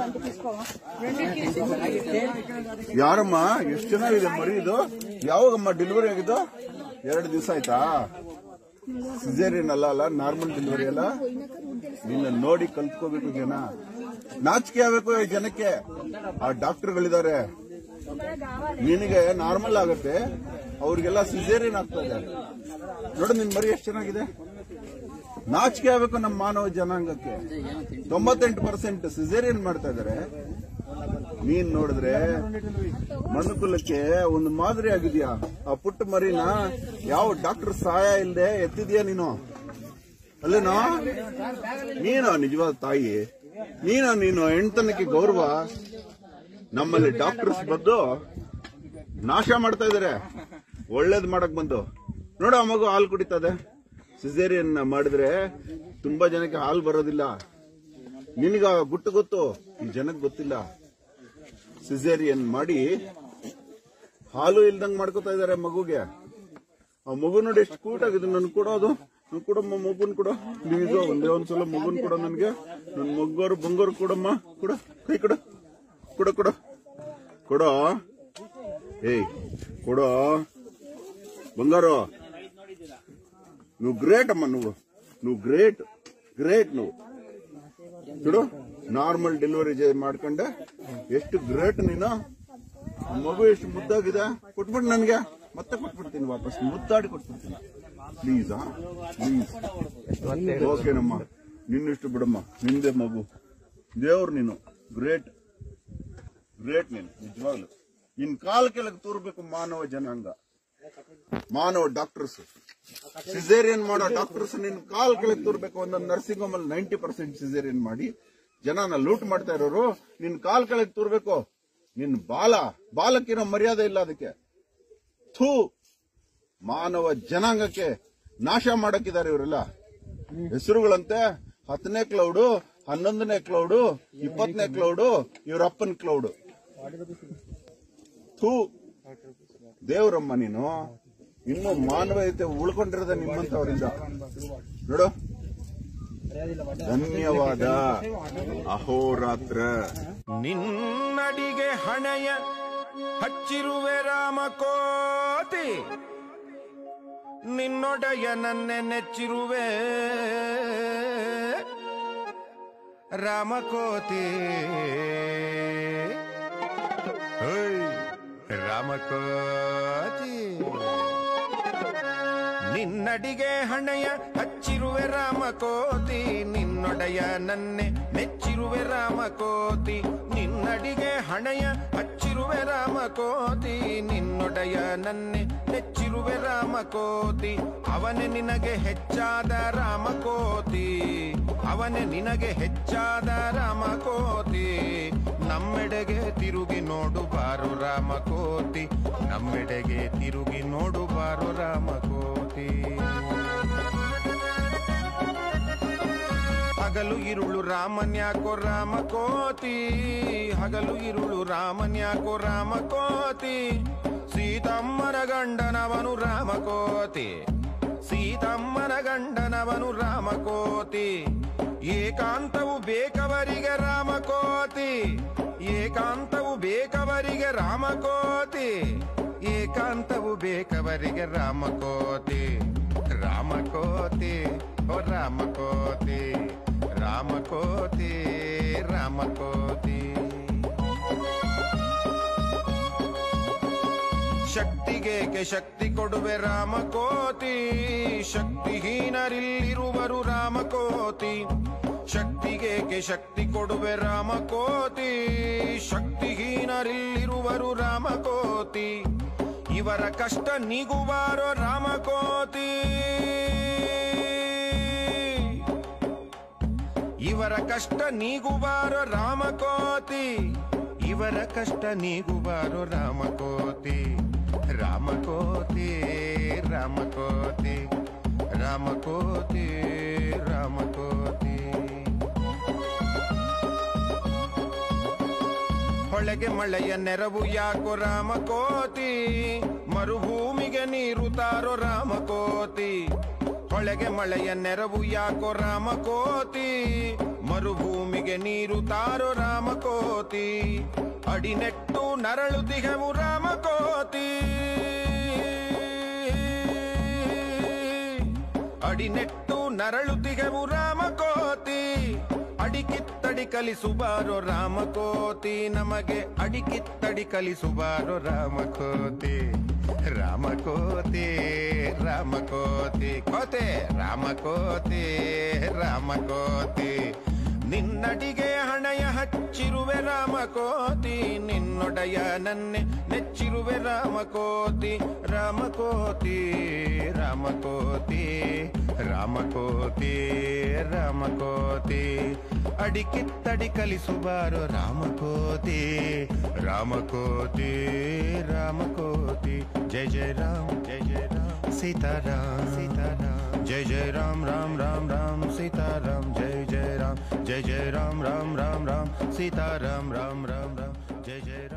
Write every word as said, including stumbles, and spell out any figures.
ಯಾರಮ್ಮ ಎಷ್ಟು ಚೆನ್ನಾಗಿದೆ ಮರಿ ಇದು? ಯಾವಾಗಮ್ಮ ಡೆಲಿವರಿ ಆಗಿದ್ದು? ಎರಡು ದಿವಸ ಆಯ್ತಾ? ಸಿಸೇರಿಯನ್ ಅಲ್ಲ ಅಲ್ಲ, ನಾರ್ಮಲ್ ಡೆಲಿವರಿ ಅಲ್ಲ. ನಿನ್ನ ನೋಡಿ ಕಲ್ತ್ಕೋಬೇಕು ಜನ, ನಾಚಿಕೆ ಆಗ್ಬೇಕು ಜನಕ್ಕೆ. ಆ ಡಾಕ್ಟರ್ಗಳಿದ್ದಾರೆ, ನಿನಗೆ ನಾರ್ಮಲ್ ಆಗುತ್ತೆ, ಅವ್ರಿಗೆಲ್ಲ ಸಿಸೇರಿಯನ್ ಆಗ್ತದೆ. ನೋಡು ನಿನ್ ಮರಿ ಎಷ್ಟು ಚೆನ್ನಾಗಿದೆ. ನಾಚಿಕೆ ಆಗ್ಬೇಕು ನಮ್ಮ ಮಾನವ ಜನಾಂಗಕ್ಕೆ. ತೊಂಬತ್ತೆಂಟು ಪರ್ಸೆಂಟ್ ಸಿಸೇರಿಯನ್ ಮಾಡ್ತಾ ಇದಾರೆ. ನೀನ್ ನೋಡಿದ್ರೆ ಮನುಕುಲಕ್ಕೆ ಒಂದು ಮಾದರಿ ಆಗಿದ್ಯಾ. ಆ ಪುಟ್ಟ ಮರಿನ ಯಾವ ಡಾಕ್ಟರ್ ಸಹಾಯ ಇಲ್ಲದೆ ಎತ್ತಿದ್ಯಾ ನೀನು, ಅಲ್ಲೇನೋ? ನೀನು ನಿಜವಾದ ತಾಯಿ, ನೀನು ನೀನು ಹೆಣ್ತನಕ್ಕೆ ಗೌರವ. ನಮ್ಮಲ್ಲಿ ಡಾಕ್ಟರ್ಸ್ ಬಂದು ನಾಶ ಮಾಡ್ತಾ ಇದಾರೆ, ಒಳ್ಳೇದ್ ಮಾಡಕ್ ಬಂದು. ನೋಡ ಆ ಮಗು ಹಾಲು ಕುಡಿತದೆ. ಸಿಸೇರಿಯನ್ ಮಾಡಿದ್ರೆ ತುಂಬಾ ಜನಕ್ಕೆ ಹಾಲು ಬರೋದಿಲ್ಲ. ನಿನಗ ಗುಟ್ಟು ಗೊತ್ತು, ಈ ಜನಕ್ಕೆ ಗೊತ್ತಿಲ್ಲ. ಸಿಸೇರಿಯನ್ ಮಾಡಿ ಹಾಲು ಇಲ್ದಂಗ್ ಮಾಡ್ಕೋತಾ ಇದಾರೆ ಮಗುಗೆ. ಆ ಮಗು ನೋಡಿ ಎಷ್ಟು ಕ್ಯೂಟ್ ಆಗಿದೆ. ನನ್ ಕೊಡೋದು ಕೊಡಮ್ಮ, ಮಗುನ್ ಕೊಡ ಪ್ಲೀಸ್. ಒಂದೇ ಒಂದ್ಸಲ ಮಗುನ್ ಕೊಡ ನನ್ಗೆ. ನನ್ ಮಗ್ಗೋರು ಬಂಗೋರು ಕೊಡಮ್ಮ, ಕೊಡ, ಕೈ ಕೊಡ, ಕೊಡ ಕೊಡ ಕೊಡೋ. ಏಯ್ ಕೊಡೋ ಬಂಗಾರು. ನೀವು ಗ್ರೇಟ್ ಅಮ್ಮ, ನೀವು ನೀವು ಗ್ರೇಟ್ ಗ್ರೇಟ್ ನೀವು. ನೋಡು ನಾರ್ಮಲ್ ಡೆಲಿವರಿ ಮಾಡ್ಕೊಂಡೆ, ಎಷ್ಟು ಗ್ರೇಟ್ ನೀನು. ಮಗು ಎಷ್ಟು ಮುದ್ದಾಗಿದೆ. ಕೊಟ್ಬಿಟ್ಟು ನನ್ಗೆ ಮತ್ತೆ ಕೊಟ್ಬಿಡ್ತೀನಿ, ವಾಪಸ್ ಮುದ್ದಾಡಿ ಕೊಟ್ಬಿಡ್ತೀನಿ ಪ್ಲೀಸ್. ಪ್ಲೀಸ್ ಓಕೆನಮ್ಮ, ನಿನ್ನಿಷ್ಟು ಬಿಡಮ್ಮ, ನಿಂದೆ ಮಗು. ದೇವ್ರು ನೀನು, ಗ್ರೇಟ್ ಗ್ರೇಟ್ ನೀನು ನಿಜವಾಗ್ಲು. ಇನ್ ಕಾಲ ಕೆಳಗೆ ತೋರ್ಬೇಕು ಮಾನವ ಜನಾಂಗ, ಮಾನವ ಡಾಕ್ಟರ್ಸ್. ಸಿಸೇರಿಯನ್ ಮಾಡೋ ಡಾಕ್ಟರ್ಸ್ ನಿನ್ ಕಾಲ್ ಕೆಳಗೆ ತೋರ್ಬೇಕು. ಒಂದೊಂದು ನರ್ಸಿಂಗ್ ಹೋಮ್ ಅಲ್ಲಿ ನೈಂಟಿ ಪರ್ಸೆಂಟ್ ಸಿಸೇರಿಯನ್ ಮಾಡಿ ಜನನ ಲೂಟ್ ಮಾಡ್ತಾ ಇರೋರು ನಿನ್ ಕಾಲ್ ಕೆಳಗೆ ತೋರ್ಬೇಕು. ನಿನ್ ಬಾಲ ಬಾಲಕ್ಕಿರೋ ಮರ್ಯಾದೆ ಇಲ್ಲ ಅದಕ್ಕೆ. ಥೂ, ಮಾನವ ಜನಾಂಗಕ್ಕೆ ನಾಶ ಮಾಡಕ್ಕಿದ್ದಾರೆ ಇವರೆಲ್ಲ. ಹೆಸರುಗಳಂತೆ ಹತ್ತನೇ ಕ್ಲೌಡು, ಹನ್ನೊಂದನೇ ಕ್ಲೌಡು, ಇಪ್ಪತ್ತನೇ ಕ್ಲೌಡು, ಇವ್ರ ಅಪ್ಪನ ಕ್ಲೌಡು. ಥೂ, ದೇವ್ರಮ್ಮ ನೀನು. ಇನ್ನು ಮಾನವೀಯತೆ ಉಳ್ಕೊಂಡಿರೋದ ನಿಮ್ಮಂತವರಿಂದ. ನೋಡು, ಧನ್ಯವಾದ. ಅಹೋರಾತ್ರ. ನಿನ್ನಡಿಗೆ ಹಣೆಯ ಹಚ್ಚಿರುವೆ ರಾಮಕೋತಿ, ನಿನ್ನೊಡೆಯ ನನ್ನೆ ನೆಚ್ಚಿರುವೆ ರಾಮಕೋತಿ. ರಾಮಕೋತಿ, ನಿನ್ನಡಿಗೆ ಹಣೆಯ ಹಚ್ಚಿರುವೆ ರಾಮಕೋತಿ, ನಿನ್ನೊಡೆಯ ನನ್ನೆ ಮೆಚ್ಚಿರುವೆ ರಾಮಕೋತಿ. ನಿನ್ನಡಿಗೆ ಹಣೆಯ ಹಚ್ಚಿರುವೆ ರಾಮಕೋತಿ, ನಿನ್ನೊಡೆಯ ನನ್ನೆ ನೆಚ್ಚಿರುವೆ ರಾಮಕೋತಿ. ಅವನೇ ನಿನಗೆ ಹೆಚ್ಚಾದ ರಾಮಕೋತಿ, ಅವನೇ ನಿನಗೆ ಹೆಚ್ಚಾದ ರಾಮಕೋತಿ. ನಮ್ಮೆಡೆಗೆ ತಿರುಗಿ ನೋಡು ಬಾರು ರಾಮಕೋತಿ, ನಮ್ಮೆಡೆಗೆ ತಿರುಗಿ ನೋಡು ಬಾರು ರಾಮಕೋತಿ. ಹಗಲು ಇರುಳು ರಾಮನ್ಯಾಕೋ ರಾಮಕೋತಿ, ಹಗಲು ಇರುಳು ರಾಮನ್ಯಾಕೋ ರಾಮಕೋತಿ. ಸೀತಮ್ಮನ ಗಂಡನವನು ರಾಮಕೋತಿ, ಸೀತಮ್ಮನ ಗಂಡನವನು ರಾಮಕೋತಿ. ಏಕಾಂತವು ಬೇಕವರಿಗೆ ರಾಮಕೋತಿ, ಏಕಾಂತವು ಬೇಕವರಿಗೆ ರಾಮಕೋತಿ, ಏಕಾಂತವು ಬೇಕವರಿಗೆ ರಾಮಕೋತಿ. ರಾಮಕೋತಿ ಓ ರಾಮಕೋತಿ, ರಾಮಕೋತಿ ರಾಮಕೋತಿ. ಶಕ್ತಿಗೇಕೆ ಶಕ್ತಿ ಕೊಡುವೆ ರಾಮಕೋತಿ, ಶಕ್ತಿಹೀನರಿಲ್ಲಿರುವರು ರಾಮಕೋತಿ. ಶಕ್ತಿಗೇಕೆ ಶಕ್ತಿ ಕೊಡುವೆ ರಾಮಕೋತಿ, ಶಕ್ತಿಹೀನರಿಲ್ಲಿರುವರು ರಾಮಕೋತಿ. ಇವರ ಕಷ್ಟ ನೀಗುವಾರೋ ರಾಮಕೋತಿ, ಇವರ ಕಷ್ಟ ನೀಗುವಾರೋ ರಾಮಕೋತಿ, ಇವರ ಕಷ್ಟ ನೀಗುವಾರೋ ರಾಮಕೋತಿ. ರಾಮಕೋತಿ ರಾಮಕೋತಿ ರಾಮಕೋತಿ ರಾಮಕೋತಿ. ಹೊಳೆಗೆ ಮಳೆಯ ನೆರವು ಯಾಕೋ ರಾಮಕೋತಿ, ಮರುಭೂಮಿಗೆ ನೀರು ತಾರೋ ರಾಮಕೋತಿ. ಹೊಳೆಗೆ ಮಳೆಯ ನೆರವು ಯಾಕೋ ರಾಮಕೋತಿ, ಮರುಭೂಮಿಗೆ ನೀರು ತಾರೋ ರಾಮಕೋತಿ ಅಡಿನೆಟ್ಟು ನರಳುತಿಗೆವು ರಾಮಕೋತಿ ಅಡಿನೆಟ್ಟು ನರಳುತಿಗೆವು ರಾಮಕೋತಿ ಅಡಿಕಿತ್ತಡಿ ಕಲಿಸುಬಾರೋ ರಾಮಕೋತಿ ನಮಗೆ ಅಡಿಕಿತ್ತಡಿ ಕಲಿಸುಬಾರೋ ರಾಮಕೋತಿ ರಾಮಕೋತಿ ರಾಮಕೋತಿ ಕೋತೆ ರಾಮಕೋತಿ ರಾಮಕೋತಿ ನಿನ್ನಡಿಗೆ ಹಣಯ ಹಚ್ಚಿರುವೆ ರಾಮಕೋತಿ ನಿನ್ನೊಡೆಯ ನನ್ನೆ ನೆಚ್ಚಿರುವೆ ರಾಮಕೋತಿ ರಾಮಕೋತಿ ರಾಮಕೋತಿ ರಾಮಕೋತಿ ರಾಮಕೋತಿ ಅಡಿಕಿತ್ತಡಿ ಕಲಿಸುಬಾರೋ ರಾಮಕೋತಿ ರಾಮಕೋತಿ ರಾಮಕೋತಿ ಜಯ ಜಯ ರಾಮ್ ಜಯ ಜಯ ರಾಮ್ ಸೀತಾರಾಮ್ ಸೀತಾರಾಮ್ जय जय राम राम राम राम सीताराम जय जय राम जय जय राम राम राम राम सीताराम राम राम राम जय जय